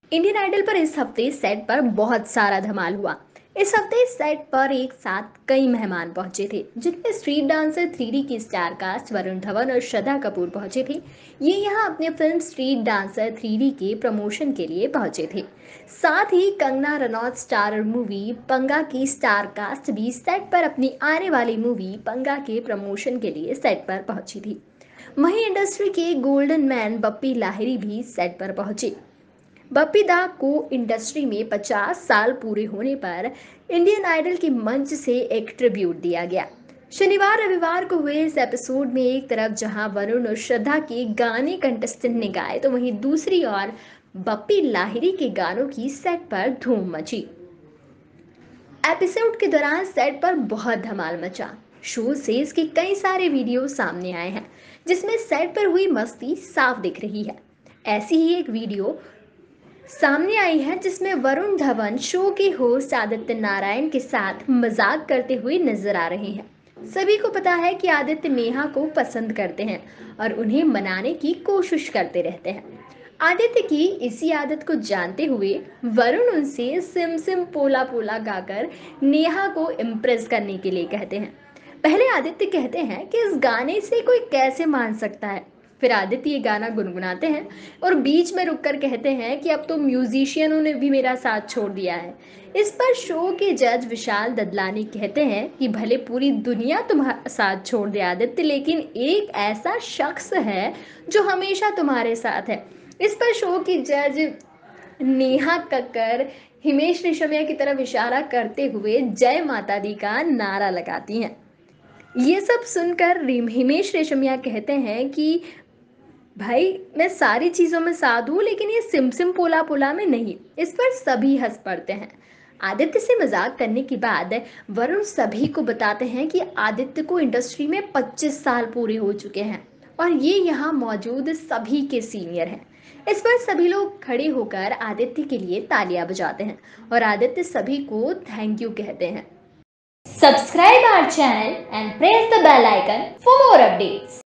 Indian idol पर इस हफ्ते सेट पर बहुत सारा धमाल हुआ। इस हफ्ते सेट पर एक साथ कई मेहमान पहुंचे थे, जिनमें स्ट्रीट डांसर 3D की स्टार कास्ट वरुण धवन और श्रद्धा कपूर पहुंचे थे। ये यहां अपने फिल्म स्ट्रीट डांसर 3D के प्रमोशन के लिए पहुंचे थे। साथ ही कंगना रनौत स्टार मूवी पंगा की स्टार कास्ट भी सेट पर अपनी आने वाली मूवी पंगा के प्रमोशन के लिए सेट पर पहुंची थी। वहीं इंडस्ट्री के गोल्डन मैन बप्पी लाहिरी भी सेट पर पहुंचे। बप्पी दा को इंडस्ट्री में 50 साल पूरे होने पर इंडियन आइडल के मंच से एक ट्रिब्यूट दिया गया। शनिवार रविवार को हुए इस एपिसोड में एक तरफ जहां वरुण और श्रद्धा के गाने कंटेस्टेंट ने गाए, तो वहीं दूसरी ओर बप्पी लाहिरी के गानों की सेट पर धूम मची। एपिसोड के दौरान सेट पर बहुत धमाल मचा। शो से इसके कई सारे वीडियो सामने आए हैं, जिसमें सेट पर हुई मस्ती साफ दिख रही है। ऐसी ही एक वीडियो सामने आई है जिसमें वरुण धवन शो के होस्ट आदित्य नारायण के साथ मजाक करते हुए नजर आ रहे हैं। सभी को पता है कि आदित्य नेहा को पसंद करते हैं और उन्हें मनाने की कोशिश करते रहते हैं। आदित्य की इसी आदत को जानते हुए वरुण उनसे सिम सिम पोला पोला गाकर नेहा को इम्प्रेस करने के लिए कहते हैं। पहले आदित्य कहते हैं कि इस गाने से कोई कैसे मान सकता है। फिर आदित्य ये गाना गुनगुनाते हैं और बीच में रुककर कहते हैं कि अब तो म्यूजिशियनों ने भी मेरा साथ छोड़ दिया है। इस पर शो के जज विशाल ददलानी कहते हैं कि भले पूरी दुनिया तुम्हारा साथ छोड़ दे आदित्य, लेकिन एक ऐसा शख्स है जो हमेशा तुम्हारे साथ है। इस पर शो की जज नेहा कक्कर हिमेश रेशमिया की तरफ इशारा करते हुए जय माता दी का नारा लगाती हैं। ये सब सुनकर हिमेश रेशमिया कहते हैं कि भाई मैं सारी चीजों में साध हूँ, लेकिन ये सिम सिम पोला पोला में नहीं। इस पर सभी हंस पड़ते हैं। आदित्य से मजाक करने के बाद वरुण सभी को बताते हैं कि आदित्य को इंडस्ट्री में 25 साल पूरे हो चुके हैं और ये यहाँ मौजूद सभी के सीनियर हैं। इस पर सभी लोग खड़े होकर आदित्य के लिए तालियां बजाते हैं और आदित्य सभी को थैंक यू कहते हैं। Subscribe our channel and press the bell icon for more updates.